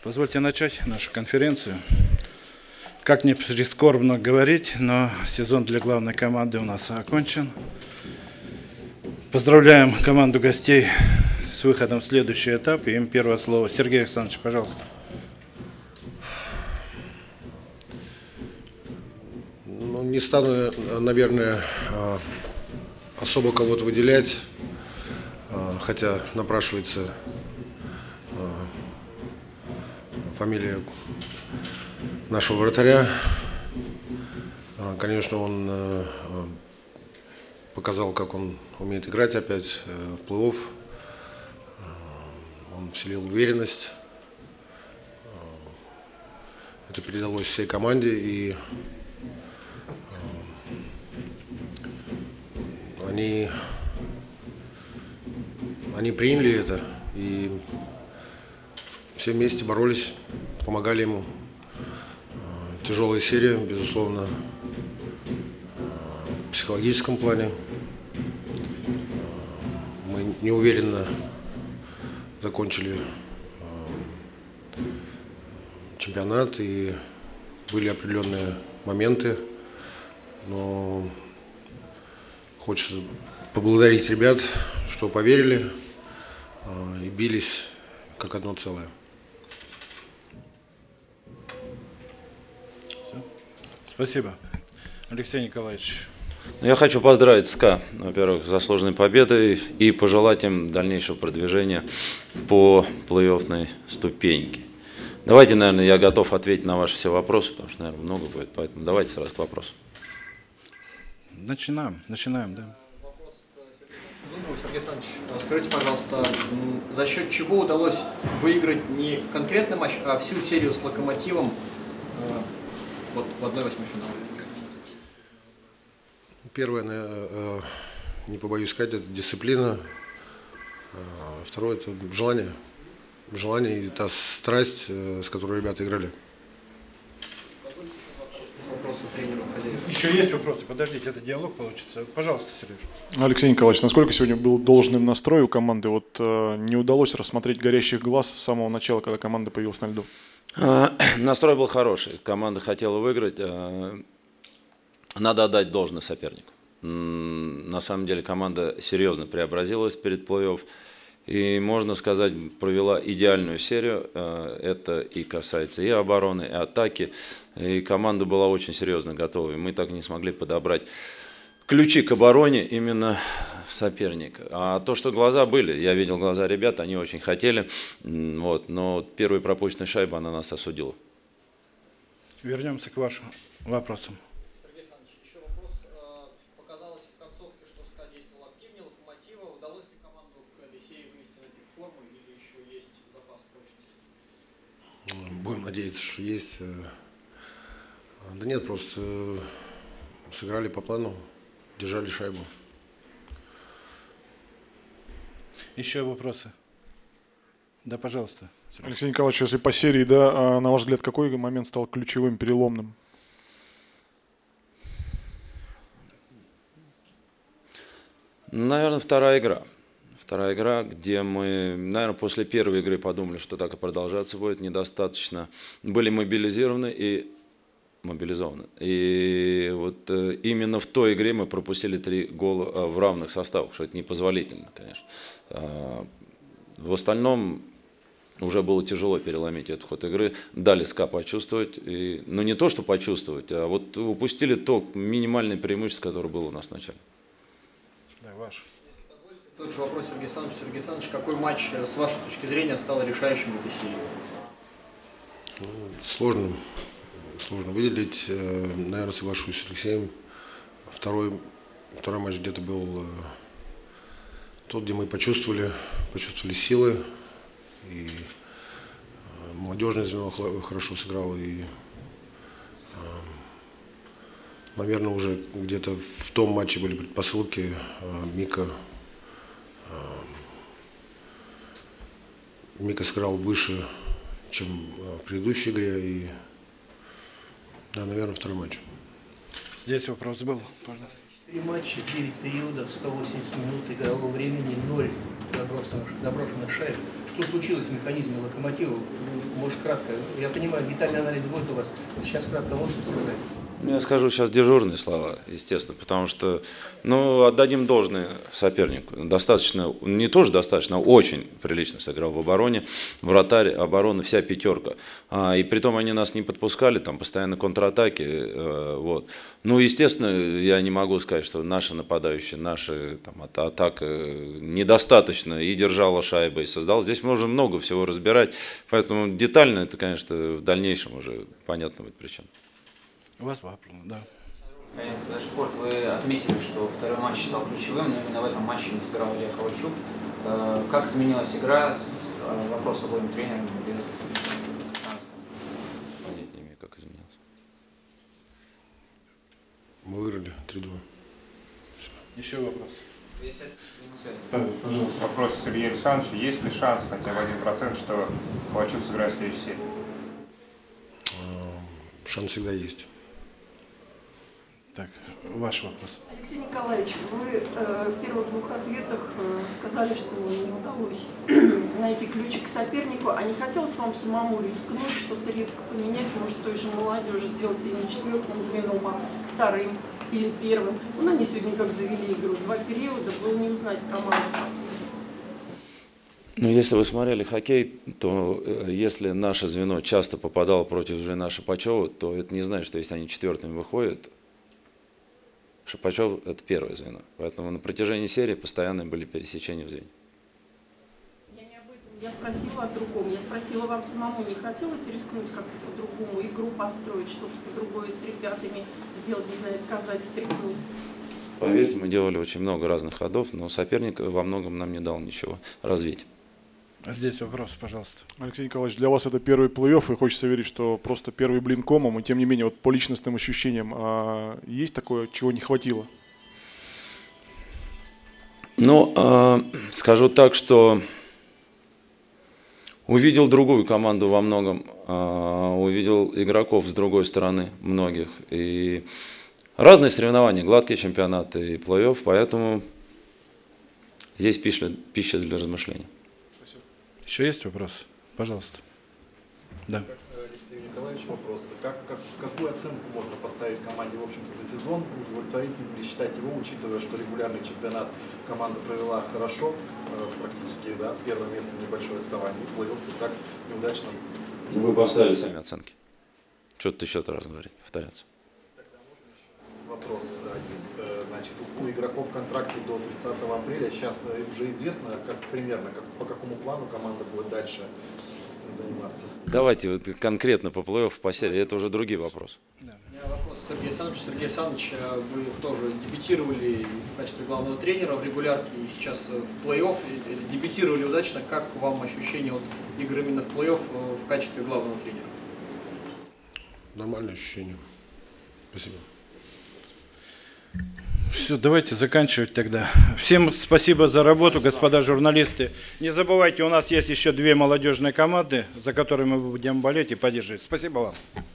Позвольте начать нашу конференцию. Как ни прискорбно говорить, но сезон для главной команды у нас окончен. Поздравляем команду гостей с выходом в следующий этап. И им первое слово. Сергей Александрович, пожалуйста. Ну, не стану, наверное, особо кого-то выделять, хотя напрашивается фамилия нашего вратаря. Конечно, он показал, как он умеет играть опять в плей-офф. Он вселил уверенность. Это передалось всей команде, и они приняли это и все вместе боролись, помогали ему. Тяжелая серия, безусловно, в психологическом плане. Мы неуверенно закончили чемпионат, и были определенные моменты, но хочется поблагодарить ребят, что поверили и бились как одно целое. Спасибо. Алексей Николаевич. Я хочу поздравить СКА, во-первых, с заслуженной победой и пожелать им дальнейшего продвижения по плей-оффной ступеньке. Давайте, наверное, я готов ответить на ваши все вопросы, потому что, наверное, много будет, поэтому давайте сразу к вопросу. Начинаем, да. Вопрос к Сергею Зубову. Сергей Александрович, скажите, пожалуйста, за счет чего удалось выиграть не конкретный матч, а всю серию с «Локомотивом» вот в 1/8 финала? Первое, не побоюсь сказать, это дисциплина. Второе, это желание. Желание и та страсть, с которой ребята играли. Еще есть вопросы? Подождите, это диалог получится. Пожалуйста, Сереж. Алексей Николаевич, насколько сегодня был должным настрой у команды? Вот не удалось рассмотреть горящих глаз с самого начала, когда команда появилась на льду? Настрой был хороший. Команда хотела выиграть. Надо отдать должное сопернику. На самом деле команда серьезно преобразилась перед плей-офф. И, можно сказать, провела идеальную серию. Это и касается и обороны, и атаки. И команда была очень серьезно готова. И мы так и не смогли подобрать ключи к обороне именно соперника. А то, что глаза были, я видел глаза ребят, они очень хотели. Вот, но первая пропущенная шайба, она нас осудила. Вернемся к вашим вопросам. Будем надеяться, что есть. Да нет, просто сыграли по плану, держали шайбу. Еще вопросы? Да, пожалуйста. Алексей Николаевич, если по серии, да, на ваш взгляд, какой момент стал ключевым, переломным? Наверное, вторая игра. Вторая игра, где мы, наверное, после первой игры подумали, что так и продолжаться будет, недостаточно. Были мобилизованы. И вот именно в той игре мы пропустили 3 гола в равных составах, что это непозволительно, конечно. В остальном уже было тяжело переломить этот ход игры. Дали СКА почувствовать. Но не то, что почувствовать, а вот упустили то минимальное преимущество, которое было у нас в начале. Да, ваш. Тот же вопрос, Сергей Александрович. Сергей Александрович, какой матч, с вашей точки зрения, стал решающим в этой серии? Сложно выделить. Наверное, соглашусь с Алексеем. Второй матч где-то был тот, где мы почувствовали силы. И молодежное звено хорошо сыграло. И, наверное, уже где-то в том матче были предпосылки. Мика сыграл выше, чем в предыдущей игре. И, да, наверное, второй матч. Здесь вопрос был, пожалуйста. 3 матча, 9 периодов, 180 минут игрового времени, 0 заброшенных шайб. Что случилось в механизме «Локомотива»? Может, кратко? Я понимаю, детальный анализ будет у вас. Сейчас кратко можете сказать? Я скажу сейчас дежурные слова, естественно, потому что, ну, отдадим должное сопернику. Достаточно, не тоже достаточно, а очень прилично сыграл в обороне. Вратарь, оборона, вся пятерка. И притом они нас не подпускали, там постоянно контратаки. Вот. Ну, естественно, я не могу сказать, что наши нападающие, наша там, атака недостаточно и держала шайбы, и создал. Здесь можно много всего разбирать, поэтому детально это, конечно, в дальнейшем уже понятно будет причем. У вас вопрос, да. Спорт, вы отметили, что второй матч стал ключевым, но именно в этом матче не сыграл Илья Ковальчук. Как изменилась игра? Вопрос обоим тренерам. Понять не имею, как изменилось. Мы выиграли 3-2. Еще вопрос. Пожалуйста. Вопрос Сергею Александровичу. Есть ли шанс хотя бы 1%, что Ковальчук сыграет в следующей серии? Шанс всегда есть. Так, ваш вопрос. Алексей Николаевич, вы в первых двух ответах сказали, что не удалось найти ключик к сопернику, а не хотелось вам самому рискнуть, что-то резко поменять, может, той же молодежи сделать ее не четвертым звеном, а вторым или первым. Ну, они сегодня как завели игру, 2 периода, было не узнать команду. Ну, если вы смотрели хоккей, то если наше звено часто попадало против звена Шипачева, то это не значит, что если они четвертыми выходят, Шипачев – это первое звено. Поэтому на протяжении серии постоянно были пересечения в звене. Я не об этом, я спросила о другом. Я спросила, вам самому не хотелось рискнуть как-то по-другому, игру построить, что-то другое с ребятами сделать, не знаю, сказать, встряхнуть? Поверьте, мы делали очень много разных ходов, но соперник во многом нам не дал ничего развить. Здесь вопрос, пожалуйста. Алексей Николаевич, для вас это первый плей-офф, и хочется верить, что просто первый блин комом, и тем не менее, вот по личностным ощущениям, есть такое, чего не хватило? Ну, скажу так, что увидел другую команду во многом, увидел игроков с другой стороны, многих, и разные соревнования, гладкие чемпионаты и плей-офф, поэтому здесь пища для размышления. Еще есть вопрос? Пожалуйста. Да. Алексей Николаевич, вопрос. Какую оценку можно поставить команде, в общем-то, за сезон? Удовлетворительно ли считать его, учитывая, что регулярный чемпионат команда провела хорошо, практически, да, первое место, небольшое отставание, и плей-офф так неудачно? Вы поставили сами оценки. Что-то еще раз говорить, повторяться. Тогда можно еще вопрос один. Значит, у игроков контракты до 30 апреля. Сейчас уже известно, как примерно, по какому плану команда будет дальше заниматься. Давайте вот конкретно по плей-офф, по серии, это уже другие вопросы. У меня вопрос к Сергею Александровичу. Сергей Александрович, вы тоже дебютировали в качестве главного тренера в регулярке и сейчас в плей-офф. Дебютировали удачно. Как вам ощущение от игры именно в плей-офф в качестве главного тренера? Нормальное ощущение. Спасибо. Все, давайте заканчивать тогда. Всем спасибо за работу, господа журналисты. Не забывайте, у нас есть еще 2 молодежные команды, за которыми мы будем болеть и поддерживать. Спасибо вам.